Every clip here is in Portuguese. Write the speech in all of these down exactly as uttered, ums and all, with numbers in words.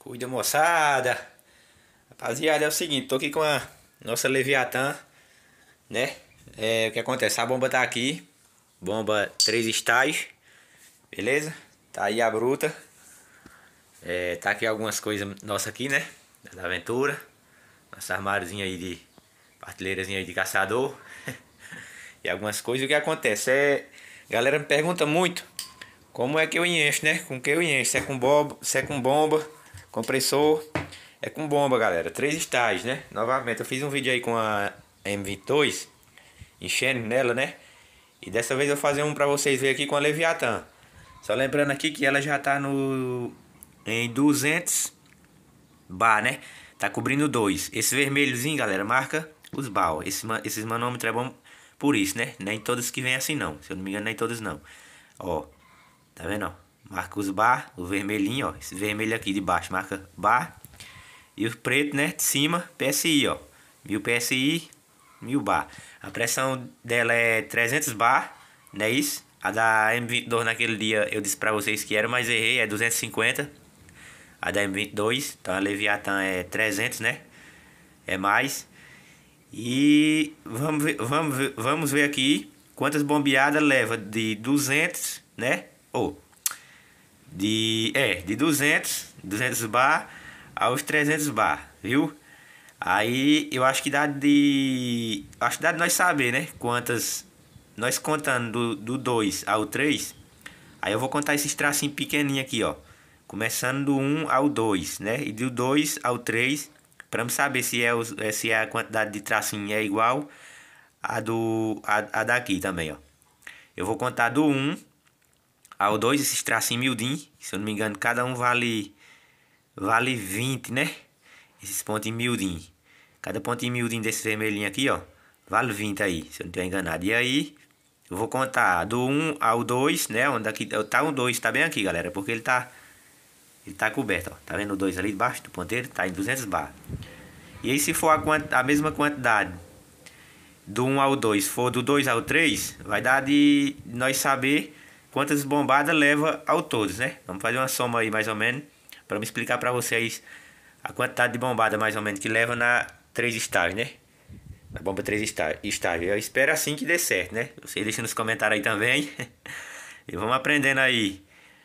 Cuida, moçada. Rapaziada, é o seguinte, tô aqui com a nossa Leviatã, né? É, o que acontece? A bomba tá aqui. Bomba três estágios. Beleza? Tá aí a bruta. É, tá aqui algumas coisas nossas aqui, né? Da aventura. Nosso armáriozinho aí de... Prateleirazinha aí de caçador. E algumas coisas. O que acontece? É... A galera me pergunta muito como é que eu encho, né? Com que eu encho? Se é com bomba, se é com bomba, compressor. É com bomba, galera. Três estágios, né? Novamente, eu fiz um vídeo aí com a M vinte e dois, enchendo nela, né? E dessa vez eu vou fazer um pra vocês verem aqui com a Leviatã. Só lembrando aqui que ela já tá no em duzentos bar, né? Tá cobrindo dois. Esse vermelhozinho, galera, marca os bar. Esse, esses manômetros é bom por isso, né? Nem todos que vem assim não. Se eu não me engano, nem todos não. Ó, tá vendo, ó? Marca os bar, o vermelhinho, ó. Esse vermelho aqui de baixo marca bar. E o preto, né, de cima, P S I, ó. Mil P S I, mil bar. A pressão dela é trezentos bar, não é isso? A da M vinte e dois naquele dia eu disse pra vocês que era, mas errei, é duzentos e cinquenta. A da M vinte e dois, então a Leviatã é trezentos, né? É mais. E vamos ver, vamos ver, vamos ver aqui quantas bombeadas leva de duzentos, né? Ou de, é, de duzentos, duzentos bar aos trezentos bar, viu? Aí eu acho que dá de... Acho que dá de nós saber, né? Quantas... Nós contando do, do dois ao três. Aí eu vou contar esses tracinhos pequenininhos aqui, ó. Começando do um ao dois, né? E do dois ao três. Pra me saber se é, os, se é a quantidade de tracinho é igual a, do, a, a daqui também, ó. Eu vou contar do um ao dois, esses tracinhos miudinhos. Se eu não me engano, cada um vale... Vale vinte, né? Esses pontinhos miudinhos. Cada pontinho miudinho desse vermelhinho aqui, ó. Vale vinte aí, se eu não estiver enganado. E aí, eu vou contar do um ao dois, né? Onde aqui tá o dois, tá bem aqui, galera. Porque ele tá... Ele tá coberto, ó. Tá vendo o dois ali debaixo do ponteiro? Tá em duzentos bar. E aí, se for a, quant... a mesma quantidade do um ao dois, for do dois ao três, vai dar de nós saber quantas bombadas leva ao todos, né? Vamos fazer uma soma aí, mais ou menos, para me explicar para vocês a quantidade de bombada mais ou menos que leva na três estágios, né? Na bomba três estágios. Eu espero assim que dê certo, né? Vocês deixem nos comentários aí também. E vamos aprendendo aí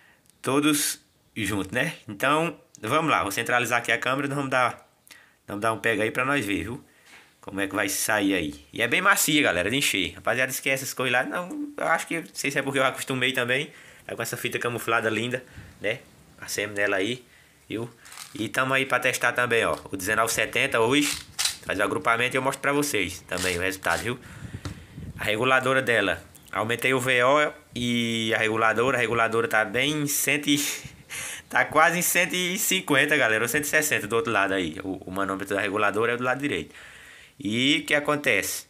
todos juntos, né? Então, vamos lá. Vou centralizar aqui a câmera e vamos dar, vamos dar um pega aí para nós ver, viu? Como é que vai sair aí. E é bem macia, galera, de encher. Rapaziada, esquece essas coisas lá. Não, eu acho que, não sei se é porque eu acostumei também. Tá com essa fita camuflada linda, né? Passemos nela aí, viu? E tamo aí pra testar também, ó. O dezenove setenta hoje. Fazer o agrupamento e eu mostro pra vocês também o resultado, viu? A reguladora dela. Aumentei o V O e a reguladora. A reguladora tá bem em cem... Tá quase em cento e cinquenta, galera. Ou cento e sessenta do outro lado aí. O, o manômetro da reguladora é do lado direito. E o que acontece?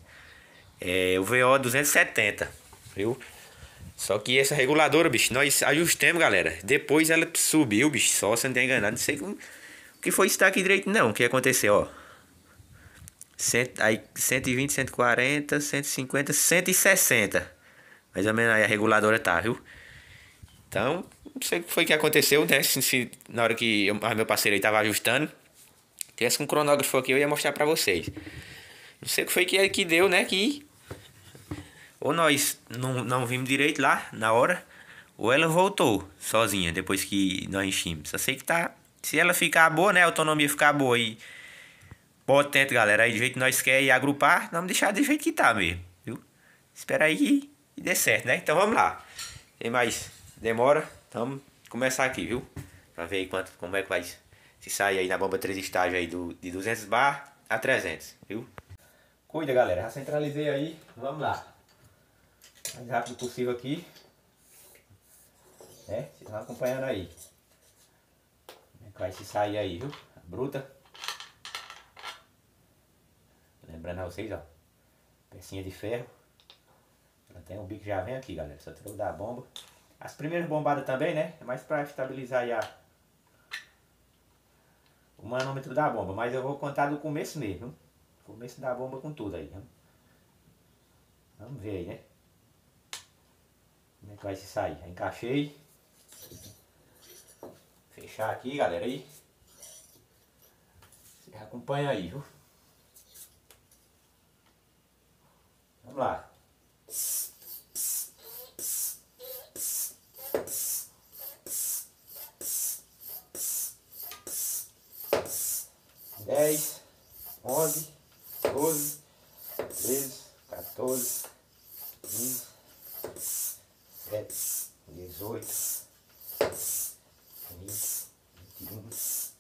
É, o V O é duzentos e setenta, viu? Só que essa reguladora, bicho, nós ajustamos, galera. Depois ela subiu, bicho. Só se não tem enganado. Não sei o que foi isso aqui direito, não. O que aconteceu, ó. cem, aí, cento e vinte, cento e quarenta, cento e cinquenta, cento e sessenta. Mais ou menos aí a reguladora tá, viu? Então, não sei o que foi que aconteceu, né? Se, se na hora que eu, meu parceiro aí tava ajustando. Tivesse um cronógrafo aqui, eu ia mostrar pra vocês. Não sei o que foi que, que deu, né? Que ou nós não, não vimos direito lá na hora, ou ela voltou sozinha depois que nós enchemos. Só sei que tá... Se ela ficar boa, né? A autonomia ficar boa e potente, galera, aí do jeito que nós quer ir agrupar, vamos deixar do jeito que tá mesmo, viu? Espera aí que, que dê certo, né? Então vamos lá. Tem mais demora, então vamos começar aqui, viu? Pra ver aí quanto, como é que vai se sair aí na bomba três estágios aí do, de duzentos bar a trezentos, viu? Cuida, galera, já centralizei aí, vamos lá. Mais rápido possível aqui, né? Vocês vão acompanhando aí. Como é que vai se sair aí, viu? A bruta. Lembrando a vocês, ó. Pecinha de ferro. Ela tem um bico que já vem aqui, galera. Só tirou da bomba. As primeiras bombadas também, né? É mais pra estabilizar aí a... o manômetro da bomba. Mas eu vou contar do começo mesmo. Começo da bomba com tudo aí. Viu? Vamos ver aí, né? Como é que vai se sair? Já encaixei. Fechar aqui, galera, aí. Acompanha aí, viu? Vamos lá. Dez, onze, doze, treze, quatorze, quinze, dezessete, dezoito, vinte, vinte e um, vinte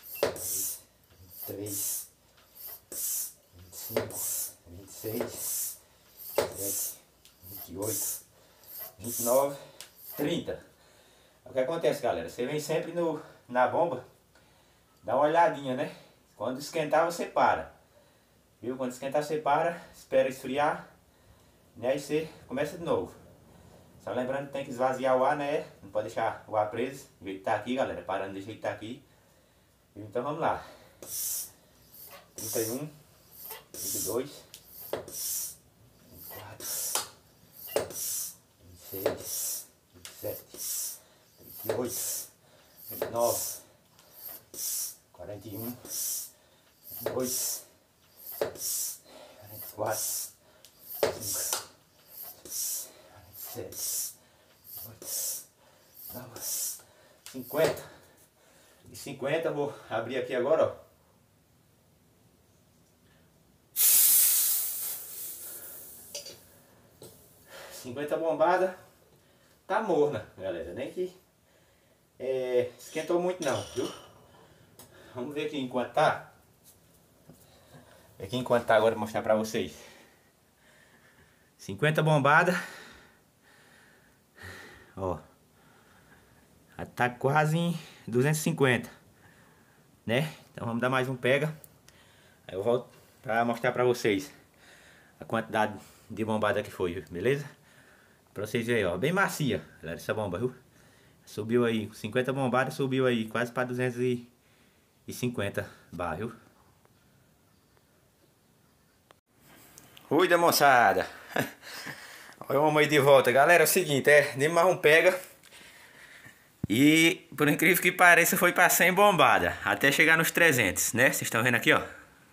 e três, vinte e cinco, vinte e seis, vinte e sete, vinte e oito, vinte e nove, trinta. O que acontece, galera? Você vem sempre no, na bomba, dá uma olhadinha, né? Quando esquentar, você para. Viu? Quando esquentar, você para, espera esfriar, né? Aí você começa de novo. Só lembrando que tem que esvaziar o ar, né? Não pode deixar o ar preso. Do jeito que tá aqui, galera. Parando do jeito que tá aqui. Então vamos lá. trinta e um, trinta e dois, trinta e quatro, vinte e seis, vinte e sete, vinte e oito, vinte e nove, quarenta e um, quarenta e dois, quarenta e quatro, cinco, quarenta e sete, oito, nove, cinquenta. E cinquenta, vou abrir aqui agora, ó. cinquenta bombada. Tá morna, galera. Nem que é, esquentou muito não, viu? Vamos ver aqui enquanto tá. Aqui enquanto tá agora, vou mostrar pra vocês. cinquenta bombada. Ó. Já tá quase em duzentos e cinquenta, né? Então vamos dar mais um pega. Aí eu volto pra mostrar pra vocês a quantidade de bombada que foi, viu? Beleza? Pra vocês verem, ó, bem macia, galera, essa bomba, viu? Subiu aí, cinquenta bombadas, subiu aí quase pra duzentos e cinquenta bar, viu? Cuida, moçada. Olha o mamãe de volta, galera, é o seguinte, é, nem mais um pega. E, por incrível que pareça, foi pra cem bombada, até chegar nos trezentos, né? Vocês estão vendo aqui, ó.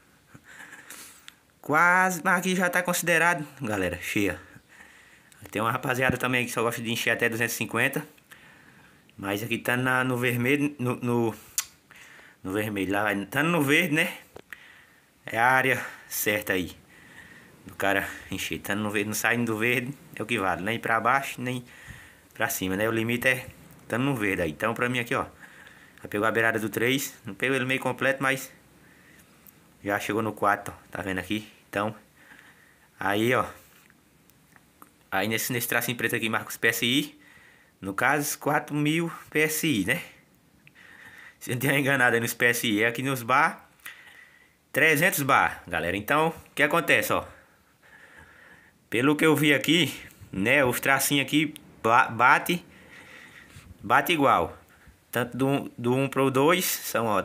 Quase, mas aqui já tá considerado, galera, cheia. Tem uma rapaziada também que só gosta de encher até duzentos e cinquenta. Mas aqui tá na, no vermelho, no, no, no vermelho, lá, tá no verde, né? É a área certa aí do cara encher. Tá no verde, não saindo do verde, é o que vale. Nem pra baixo, nem pra cima, né? O limite é tá no verde aí. Então pra mim aqui, ó, já pegou a beirada do três. Não pegou ele meio completo, mas já chegou no quatro, ó. Tá vendo aqui? Então, aí, ó. Aí nesse, nesse tracinho preto aqui marca os P S I. No caso, quatro mil P S I, né? Se eu não tiver enganado aí nos P S I. É aqui nos bar, trezentos bar, galera. Então, o que acontece, ó? Pelo que eu vi aqui, né? Os tracinhos aqui bate, bate igual. Tanto do, do um pro dois são, ó,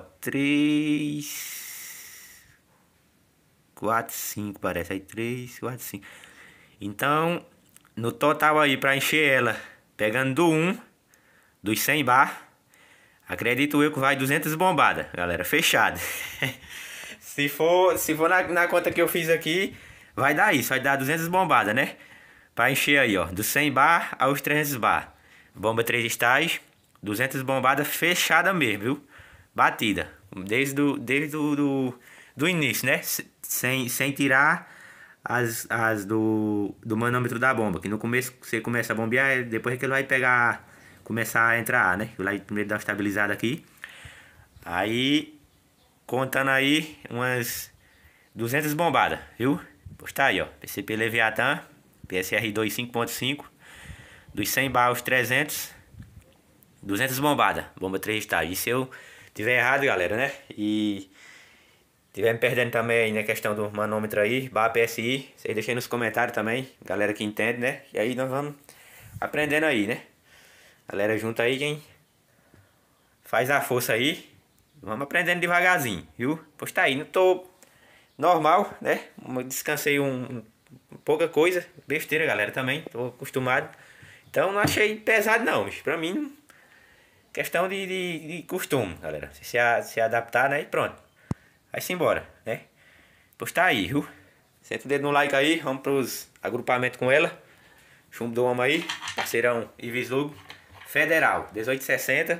três, quatro, cinco, parece. Aí três, quatro, cinco. Então, no total aí, pra encher ela, pegando do um, dos cem bar, acredito eu que vai duzentas bombadas, galera, fechado. Se for, se for na, na conta que eu fiz aqui, vai dar isso, vai dar duzentas bombadas, né? Pra encher aí, ó, dos cem bar aos trezentos bar. Bomba três estágios, duzentas bombadas fechada mesmo, viu? Batida, desde, do, desde do, do, do início, né? Sem, sem tirar as, as do, do manômetro da bomba. Que no começo você começa a bombear, depois é que ele vai pegar, começar a entrar, né? Vai primeiro dar uma estabilizada aqui. Aí, contando aí, umas duzentas bombadas, viu? Pois tá aí, ó. P C P Leviathan, P S R dois cinco ponto cinco. Dos cem bar aos trezentos, duzentas bombadas, bomba três estágios. E se eu tiver errado, galera, né? E tiver me perdendo também aí na questão do manômetro aí, bar P S I, vocês deixem nos comentários também, galera que entende, né? E aí nós vamos aprendendo aí, né? Galera junto aí, quem faz a força aí, vamos aprendendo devagarzinho, viu? Pois tá aí, não tô normal, né? Descansei um, um pouca coisa, besteira, galera, também, tô acostumado. Então não achei pesado não, bicho. Pra mim, questão de, de, de costume, galera. Se, se adaptar, né? E pronto. vai-se embora, né? Pois tá aí, viu? Senta o dedo no like aí, vamos pros agrupamentos com ela. Chumbo do homem aí, parceirão Ives Lugo. Federal, dezoito sessenta.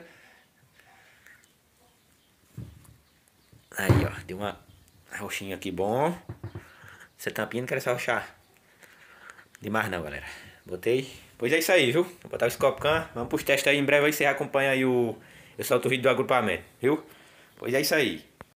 Aí, ó, deu uma roxinha aqui bom. Essa tampinha não quer se arrochar demais não, galera. Botei. Pois é isso aí, viu? Vou botar o Scopcan. Vamos pros testes aí. Em breve aí você acompanha aí o... Eu solto o vídeo do agrupamento, viu? Pois é isso aí.